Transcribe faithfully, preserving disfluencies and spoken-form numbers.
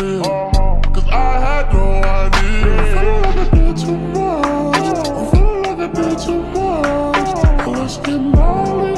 me, cause I had no idea. I feel like I did too much, I feel like I did too much. Let's get money.